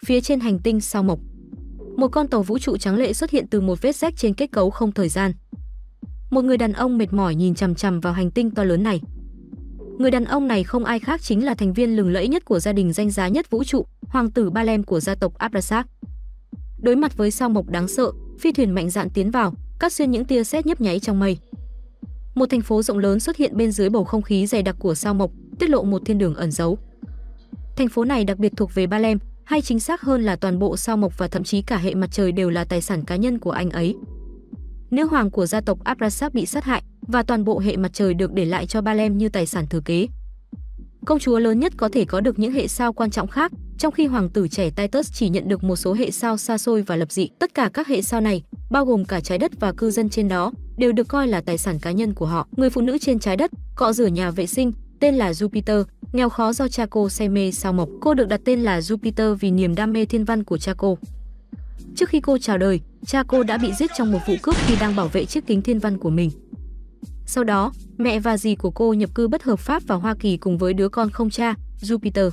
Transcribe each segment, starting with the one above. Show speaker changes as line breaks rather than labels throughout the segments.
Phía trên hành tinh sao Mộc, một con tàu vũ trụ trắng lệ xuất hiện từ một vết rách trên kết cấu không thời gian. Một người đàn ông mệt mỏi nhìn chằm chằm vào hành tinh to lớn này. Người đàn ông này không ai khác chính là thành viên lừng lẫy nhất của gia đình danh giá nhất vũ trụ, hoàng tử Balem của gia tộc Abrasak. Đối mặt với sao Mộc đáng sợ, phi thuyền mạnh dạn tiến vào, cắt xuyên những tia sét nhấp nháy trong mây. Một thành phố rộng lớn xuất hiện bên dưới bầu không khí dày đặc của sao Mộc, tiết lộ một thiên đường ẩn giấu. Thành phố này đặc biệt thuộc về Balem, hay chính xác hơn là toàn bộ sao Mộc và thậm chí cả hệ mặt trời đều là tài sản cá nhân của anh ấy. Nữ hoàng của gia tộc Abrasak bị sát hại và toàn bộ hệ mặt trời được để lại cho Balem như tài sản thừa kế. Công chúa lớn nhất có thể có được những hệ sao quan trọng khác, trong khi hoàng tử trẻ Titus chỉ nhận được một số hệ sao xa xôi và lập dị. Tất cả các hệ sao này, bao gồm cả trái đất và cư dân trên đó, đều được coi là tài sản cá nhân của họ. Người phụ nữ trên trái đất, cọ rửa nhà vệ sinh, tên là Jupiter, nghèo khó do cha cô say mê sao Mộc. Cô được đặt tên là Jupiter vì niềm đam mê thiên văn của cha cô. Trước khi cô chào đời, cha cô đã bị giết trong một vụ cướp khi đang bảo vệ chiếc kính thiên văn của mình. Sau đó, mẹ và dì của cô nhập cư bất hợp pháp vào Hoa Kỳ cùng với đứa con không cha, Jupiter.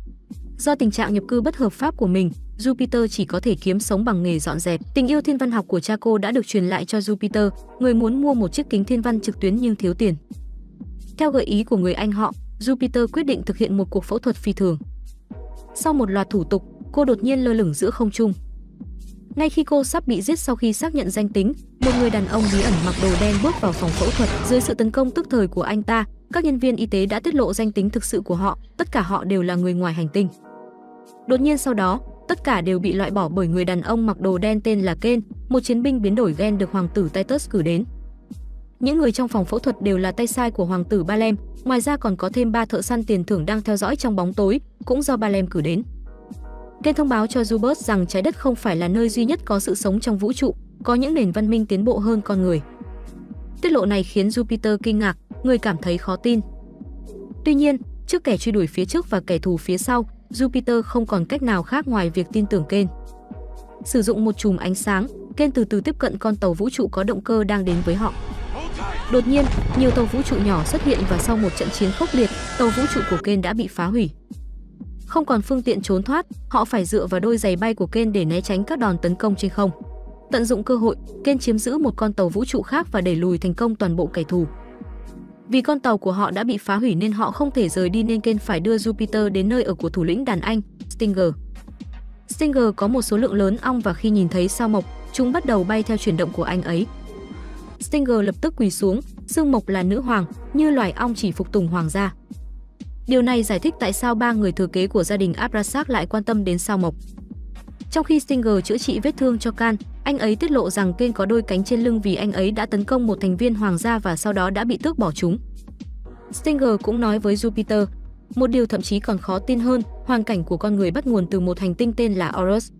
Do tình trạng nhập cư bất hợp pháp của mình, Jupiter chỉ có thể kiếm sống bằng nghề dọn dẹp. Tình yêu thiên văn học của cha cô đã được truyền lại cho Jupiter, người muốn mua một chiếc kính thiên văn trực tuyến nhưng thiếu tiền. Theo gợi ý của người anh họ, Jupiter quyết định thực hiện một cuộc phẫu thuật phi thường. Sau một loạt thủ tục, cô đột nhiên lơ lửng giữa không trung. Ngay khi cô sắp bị giết sau khi xác nhận danh tính, một người đàn ông bí ẩn mặc đồ đen bước vào phòng phẫu thuật. Dưới sự tấn công tức thời của anh ta, các nhân viên y tế đã tiết lộ danh tính thực sự của họ, tất cả họ đều là người ngoài hành tinh. Đột nhiên sau đó, tất cả đều bị loại bỏ bởi người đàn ông mặc đồ đen tên là Ken, một chiến binh biến đổi gen được hoàng tử Titus cử đến. Những người trong phòng phẫu thuật đều là tay sai của hoàng tử Balem, ngoài ra còn có thêm 3 thợ săn tiền thưởng đang theo dõi trong bóng tối, cũng do Balem cử đến. Ken thông báo cho Jupiter rằng trái đất không phải là nơi duy nhất có sự sống trong vũ trụ, có những nền văn minh tiến bộ hơn con người. Tiết lộ này khiến Jupiter kinh ngạc, người cảm thấy khó tin. Tuy nhiên, trước kẻ truy đuổi phía trước và kẻ thù phía sau, Jupiter không còn cách nào khác ngoài việc tin tưởng Ken. Sử dụng một chùm ánh sáng, Ken từ từ tiếp cận con tàu vũ trụ có động cơ đang đến với họ. Đột nhiên, nhiều tàu vũ trụ nhỏ xuất hiện và sau một trận chiến khốc liệt, tàu vũ trụ của Ken đã bị phá hủy. Không còn phương tiện trốn thoát, họ phải dựa vào đôi giày bay của Ken để né tránh các đòn tấn công trên không. Tận dụng cơ hội, Ken chiếm giữ một con tàu vũ trụ khác và đẩy lùi thành công toàn bộ kẻ thù. Vì con tàu của họ đã bị phá hủy nên họ không thể rời đi nên Ken phải đưa Jupiter đến nơi ở của thủ lĩnh đàn anh, Stinger. Stinger có một số lượng lớn ong và khi nhìn thấy sao Mộc, chúng bắt đầu bay theo chuyển động của anh ấy. Stinger lập tức quỳ xuống, xưng Mộc là nữ hoàng, như loài ong chỉ phục tùng hoàng gia. Điều này giải thích tại sao 3 người thừa kế của gia đình Abrasak lại quan tâm đến sao Mộc. Trong khi Stinger chữa trị vết thương cho Khan, anh ấy tiết lộ rằng Ken có đôi cánh trên lưng vì anh ấy đã tấn công một thành viên hoàng gia và sau đó đã bị tước bỏ chúng. Stinger cũng nói với Jupiter, một điều thậm chí còn khó tin hơn, hoàn cảnh của con người bắt nguồn từ một hành tinh tên là Orus.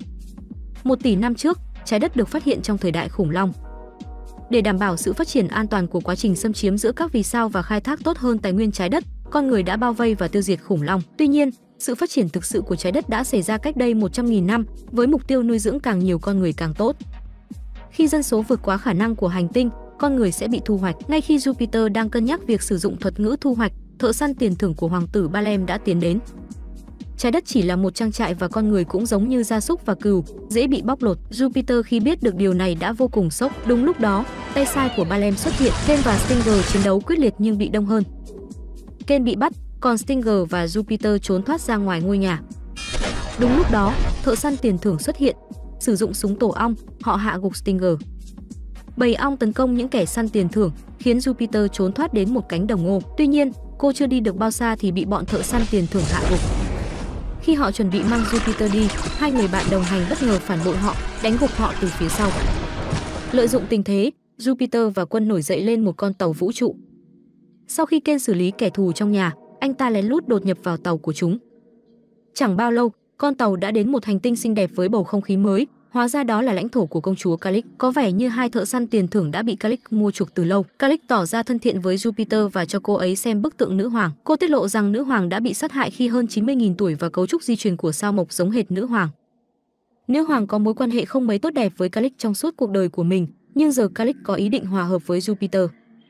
1 tỷ năm trước, trái đất được phát hiện trong thời đại khủng long. Để đảm bảo sự phát triển an toàn của quá trình xâm chiếm giữa các vì sao và khai thác tốt hơn tài nguyên trái đất, con người đã bao vây và tiêu diệt khủng long. Tuy nhiên, sự phát triển thực sự của trái đất đã xảy ra cách đây 100.000 năm, với mục tiêu nuôi dưỡng càng nhiều con người càng tốt. Khi dân số vượt quá khả năng của hành tinh, con người sẽ bị thu hoạch. Ngay khi Jupiter đang cân nhắc việc sử dụng thuật ngữ thu hoạch, thợ săn tiền thưởng của hoàng tử Balem đã tiến đến. Trái đất chỉ là một trang trại và con người cũng giống như gia súc và cừu, dễ bị bóc lột. Jupiter khi biết được điều này đã vô cùng sốc. Đúng lúc đó, tay sai của Balem xuất hiện. Ken và Stinger chiến đấu quyết liệt nhưng bị đông hơn. Ken bị bắt, còn Stinger và Jupiter trốn thoát ra ngoài ngôi nhà. Đúng lúc đó, thợ săn tiền thưởng xuất hiện. Sử dụng súng tổ ong, họ hạ gục Stinger. Bầy ong tấn công những kẻ săn tiền thưởng, khiến Jupiter trốn thoát đến một cánh đồng ngô. Tuy nhiên, cô chưa đi được bao xa thì bị bọn thợ săn tiền thưởng hạ gục. Khi họ chuẩn bị mang Jupiter đi, 2 người bạn đồng hành bất ngờ phản bội họ, đánh gục họ từ phía sau. Lợi dụng tình thế, Jupiter và quân nổi dậy lên một con tàu vũ trụ. Sau khi Ken xử lý kẻ thù trong nhà, anh ta lén lút đột nhập vào tàu của chúng. Chẳng bao lâu, con tàu đã đến một hành tinh xinh đẹp với bầu không khí mới, hóa ra đó là lãnh thổ của công chúa Calix. Có vẻ như 2 thợ săn tiền thưởng đã bị Calix mua chuộc từ lâu. Calix tỏ ra thân thiện với Jupiter và cho cô ấy xem bức tượng nữ hoàng. Cô tiết lộ rằng nữ hoàng đã bị sát hại khi hơn 90.000 tuổi và cấu trúc di truyền của sao Mộc giống hệt nữ hoàng. Nữ hoàng có mối quan hệ không mấy tốt đẹp với Calix trong suốt cuộc đời của mình, nhưng giờ Calix có ý định hòa hợp với Jupiter.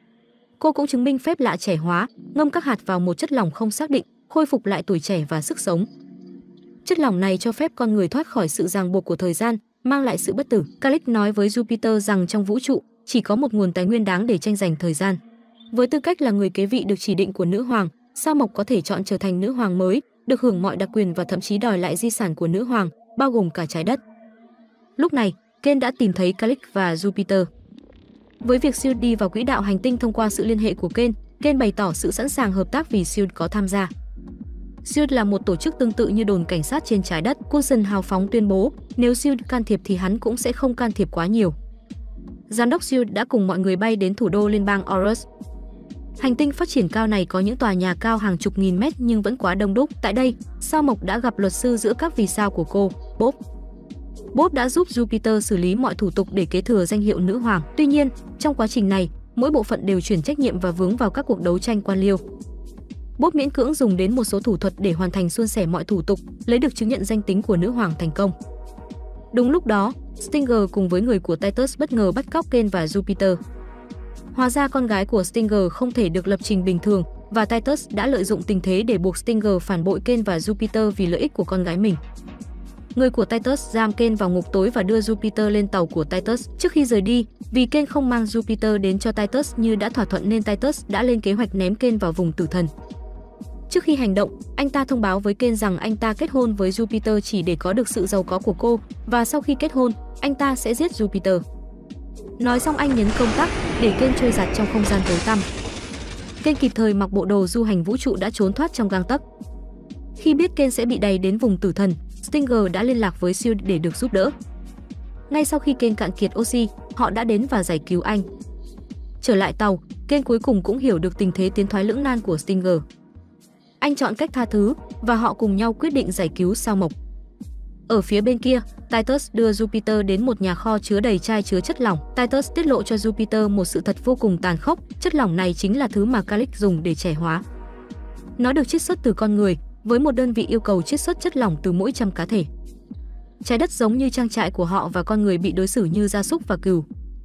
Cô cũng chứng minh phép lạ trẻ hóa, ngâm các hạt vào một chất lỏng không xác định, khôi phục lại tuổi trẻ và sức sống. Chất lỏng này cho phép con người thoát khỏi sự ràng buộc của thời gian, mang lại sự bất tử. Calix nói với Jupiter rằng trong vũ trụ chỉ có một nguồn tài nguyên đáng để tranh giành thời gian. Với tư cách là người kế vị được chỉ định của nữ hoàng, sao Mộc có thể chọn trở thành nữ hoàng mới, được hưởng mọi đặc quyền và thậm chí đòi lại di sản của nữ hoàng, bao gồm cả trái đất. Lúc này, Ken đã tìm thấy Calix và Jupiter. Với việc Shield đi vào quỹ đạo hành tinh thông qua sự liên hệ của Ken bày tỏ sự sẵn sàng hợp tác vì Shield có tham gia. Shield là một tổ chức tương tự như đồn cảnh sát trên trái đất. Coulson hào phóng tuyên bố, nếu Shield can thiệp thì hắn cũng sẽ không can thiệp quá nhiều. Giám đốc Shield đã cùng mọi người bay đến thủ đô liên bang Horus. Hành tinh phát triển cao này có những tòa nhà cao hàng chục nghìn mét nhưng vẫn quá đông đúc. Tại đây, sao Mộc đã gặp luật sư giữa các vì sao của cô, Bob. Bob đã giúp Jupiter xử lý mọi thủ tục để kế thừa danh hiệu nữ hoàng. Tuy nhiên, trong quá trình này, mỗi bộ phận đều chuyển trách nhiệm và vướng vào các cuộc đấu tranh quan liêu. Bob miễn cưỡng dùng đến một số thủ thuật để hoàn thành suôn sẻ mọi thủ tục, lấy được chứng nhận danh tính của nữ hoàng thành công. Đúng lúc đó, Stinger cùng với người của Titus bất ngờ bắt cóc Ken và Jupiter. Hóa ra con gái của Stinger không thể được lập trình bình thường và Titus đã lợi dụng tình thế để buộc Stinger phản bội Ken và Jupiter vì lợi ích của con gái mình. Người của Titus giam Ken vào ngục tối và đưa Jupiter lên tàu của Titus. Trước khi rời đi, vì Ken không mang Jupiter đến cho Titus như đã thỏa thuận nên Titus đã lên kế hoạch ném Ken vào vùng tử thần. Trước khi hành động, anh ta thông báo với Ken rằng anh ta kết hôn với Jupiter chỉ để có được sự giàu có của cô và sau khi kết hôn, anh ta sẽ giết Jupiter. Nói xong anh nhấn công tắc để Ken trôi giạt trong không gian tối tăm. Ken kịp thời mặc bộ đồ du hành vũ trụ đã trốn thoát trong gang tấc. Khi biết Ken sẽ bị đày đến vùng tử thần, Stinger đã liên lạc với Shield để được giúp đỡ. Ngay sau khi Ken cạn kiệt oxy, họ đã đến và giải cứu anh. Trở lại tàu, Ken cuối cùng cũng hiểu được tình thế tiến thoái lưỡng nan của Stinger. Anh chọn cách tha thứ và họ cùng nhau quyết định giải cứu sao Mộc. Ở phía bên kia, Titus đưa Jupiter đến một nhà kho chứa đầy chai chứa chất lỏng. Titus tiết lộ cho Jupiter một sự thật vô cùng tàn khốc, chất lỏng này chính là thứ mà Calix dùng để trẻ hóa. Nó được chiết xuất từ con người, với một đơn vị yêu cầu chiết xuất chất lỏng từ mỗi 100 cá thể. Trái đất giống như trang trại của họ và con người bị đối xử như gia súc và cừu.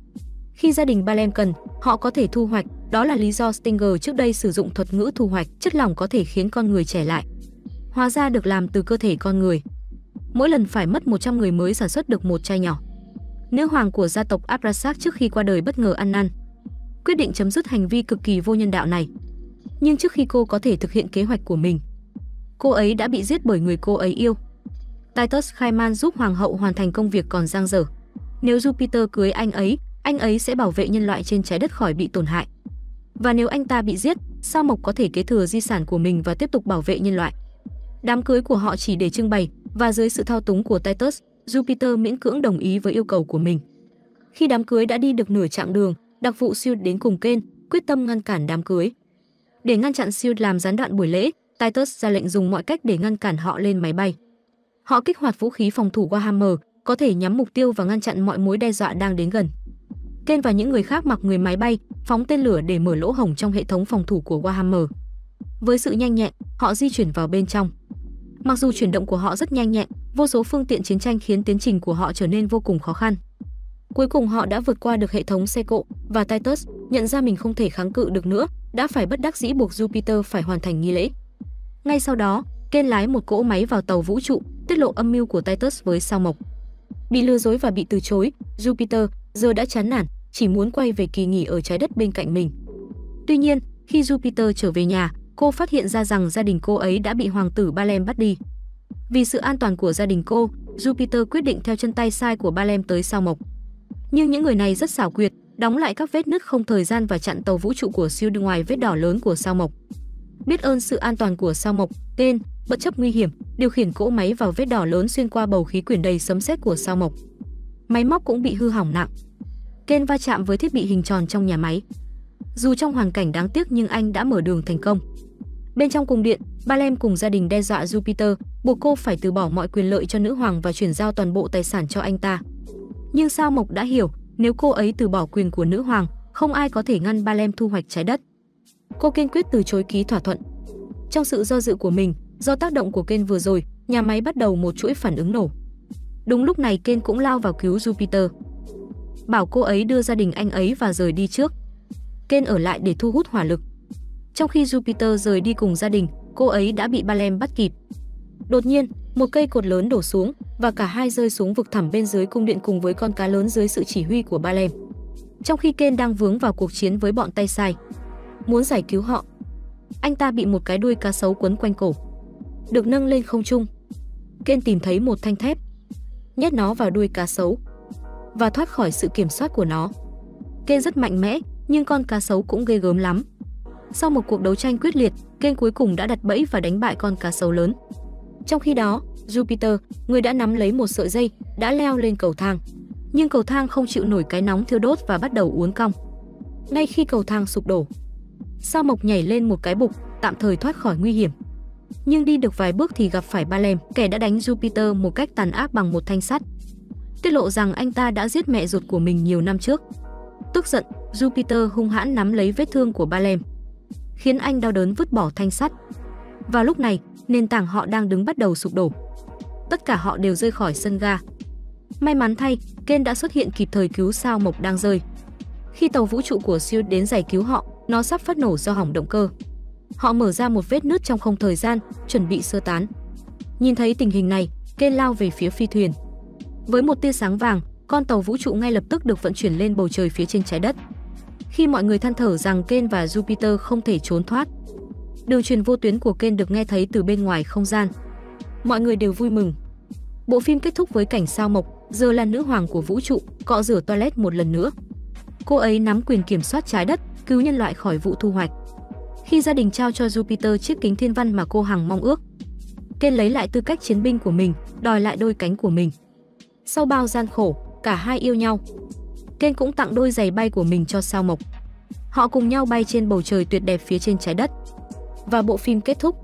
Khi gia đình Balem cần, họ có thể thu hoạch, đó là lý do Stinger trước đây sử dụng thuật ngữ thu hoạch. Chất lỏng có thể khiến con người trẻ lại. Hóa ra được làm từ cơ thể con người. Mỗi lần phải mất 100 người mới sản xuất được một chai nhỏ. Nữ hoàng của gia tộc Abrasac trước khi qua đời bất ngờ ăn năn, quyết định chấm dứt hành vi cực kỳ vô nhân đạo này. Nhưng trước khi cô có thể thực hiện kế hoạch của mình, cô ấy đã bị giết bởi người cô ấy yêu. Titus khai man giúp hoàng hậu hoàn thành công việc còn dang dở. Nếu Jupiter cưới anh ấy sẽ bảo vệ nhân loại trên trái đất khỏi bị tổn hại. Và nếu anh ta bị giết, sao Mộc có thể kế thừa di sản của mình và tiếp tục bảo vệ nhân loại. Đám cưới của họ chỉ để trưng bày, và dưới sự thao túng của Titus, Jupiter miễn cưỡng đồng ý với yêu cầu của mình. Khi đám cưới đã đi được nửa chặng đường, đặc vụ Shield đến cùng Ken, quyết tâm ngăn cản đám cưới. Để ngăn chặn Shield làm gián đoạn buổi lễ, Titus ra lệnh dùng mọi cách để ngăn cản họ lên máy bay. Họ kích hoạt vũ khí phòng thủ Warhammer, có thể nhắm mục tiêu và ngăn chặn mọi mối đe dọa đang đến gần. Ken và những người khác mặc người máy bay, phóng tên lửa để mở lỗ hổng trong hệ thống phòng thủ của Warhammer. Với sự nhanh nhẹn, họ di chuyển vào bên trong. Mặc dù chuyển động của họ rất nhanh nhẹn, vô số phương tiện chiến tranh khiến tiến trình của họ trở nên vô cùng khó khăn. Cuối cùng họ đã vượt qua được hệ thống xe cộ và Titus nhận ra mình không thể kháng cự được nữa, đã phải bất đắc dĩ buộc Jupiter phải hoàn thành nghi lễ. Ngay sau đó, Ken lái một cỗ máy vào tàu vũ trụ, tiết lộ âm mưu của Titus với sao Mộc. Bị lừa dối và bị từ chối, Jupiter giờ đã chán nản, chỉ muốn quay về kỳ nghỉ ở trái đất bên cạnh mình. Tuy nhiên, khi Jupiter trở về nhà, cô phát hiện ra rằng gia đình cô ấy đã bị hoàng tử Balem bắt đi. Vì sự an toàn của gia đình cô, Jupiter quyết định theo chân tay sai của Balem tới sao Mộc. Nhưng những người này rất xảo quyệt, đóng lại các vết nứt không thời gian và chặn tàu vũ trụ của Shield ngoài vết đỏ lớn của sao Mộc. Biết ơn sự an toàn của sao Mộc, Ken, bất chấp nguy hiểm, điều khiển cỗ máy vào vết đỏ lớn xuyên qua bầu khí quyển đầy sấm sét của sao Mộc. Máy móc cũng bị hư hỏng nặng. Ken va chạm với thiết bị hình tròn trong nhà máy. Dù trong hoàn cảnh đáng tiếc nhưng anh đã mở đường thành công. Bên trong cung điện, Balem cùng gia đình đe dọa Jupiter, buộc cô phải từ bỏ mọi quyền lợi cho nữ hoàng và chuyển giao toàn bộ tài sản cho anh ta. Nhưng sao Mộc đã hiểu, nếu cô ấy từ bỏ quyền của nữ hoàng, không ai có thể ngăn Balem thu hoạch trái đất. Cô kiên quyết từ chối ký thỏa thuận. Trong sự do dự của mình, do tác động của Ken vừa rồi, nhà máy bắt đầu một chuỗi phản ứng nổ. Đúng lúc này Ken cũng lao vào cứu Jupiter, bảo cô ấy đưa gia đình anh ấy và rời đi trước. Ken ở lại để thu hút hỏa lực. Trong khi Jupiter rời đi cùng gia đình, cô ấy đã bị Balem bắt kịp. Đột nhiên, Một cây cột lớn đổ xuống và cả hai rơi xuống vực thẳm bên dưới cung điện cùng với con cá lớn dưới sự chỉ huy của Balem. Trong khi Ken đang vướng vào cuộc chiến với bọn tay sai, muốn giải cứu họ, anh ta bị một cái đuôi cá sấu quấn quanh cổ. Được nâng lên không trung, Ken tìm thấy một thanh thép, nhét nó vào đuôi cá sấu và thoát khỏi sự kiểm soát của nó. Ken rất mạnh mẽ, nhưng con cá sấu cũng ghê gớm lắm. Sau một cuộc đấu tranh quyết liệt, Ken cuối cùng đã đặt bẫy và đánh bại con cá sấu lớn. Trong khi đó, Jupiter, người đã nắm lấy một sợi dây, đã leo lên cầu thang. Nhưng cầu thang không chịu nổi cái nóng thiêu đốt và bắt đầu uốn cong. Ngay khi cầu thang sụp đổ, Sao Mộc nhảy lên một cái bục, tạm thời thoát khỏi nguy hiểm. Nhưng đi được vài bước thì gặp phải Balem, kẻ đã đánh Jupiter một cách tàn ác bằng một thanh sắt, tiết lộ rằng anh ta đã giết mẹ ruột của mình nhiều năm trước. Tức giận, Jupiter hung hãn nắm lấy vết thương của Balem, khiến anh đau đớn vứt bỏ thanh sắt. Vào lúc này, nền tảng họ đang đứng bắt đầu sụp đổ. Tất cả họ đều rơi khỏi sân ga. May mắn thay, Ken đã xuất hiện kịp thời cứu Sao Mộc đang rơi. Khi tàu vũ trụ của Shield đến giải cứu họ, nó sắp phát nổ do hỏng động cơ. Họ mở ra một vết nứt trong không thời gian, chuẩn bị sơ tán. Nhìn thấy tình hình này, Ken lao về phía phi thuyền. Với một tia sáng vàng, con tàu vũ trụ ngay lập tức được vận chuyển lên bầu trời phía trên trái đất. Khi mọi người than thở rằng Ken và Jupiter không thể trốn thoát, đường truyền vô tuyến của Ken được nghe thấy từ bên ngoài không gian. Mọi người đều vui mừng. Bộ phim kết thúc với cảnh Sao Mộc, giờ là nữ hoàng của vũ trụ, cọ rửa toilet một lần nữa. Cô ấy nắm quyền kiểm soát trái đất, cứu nhân loại khỏi vụ thu hoạch. Khi gia đình trao cho Jupiter chiếc kính thiên văn mà cô hằng mong ước, Ken lấy lại tư cách chiến binh của mình, đòi lại đôi cánh của mình. Sau bao gian khổ, cả hai yêu nhau. Ken cũng tặng đôi giày bay của mình cho Sao Mộc. Họ cùng nhau bay trên bầu trời tuyệt đẹp phía trên trái đất. Và bộ phim kết thúc.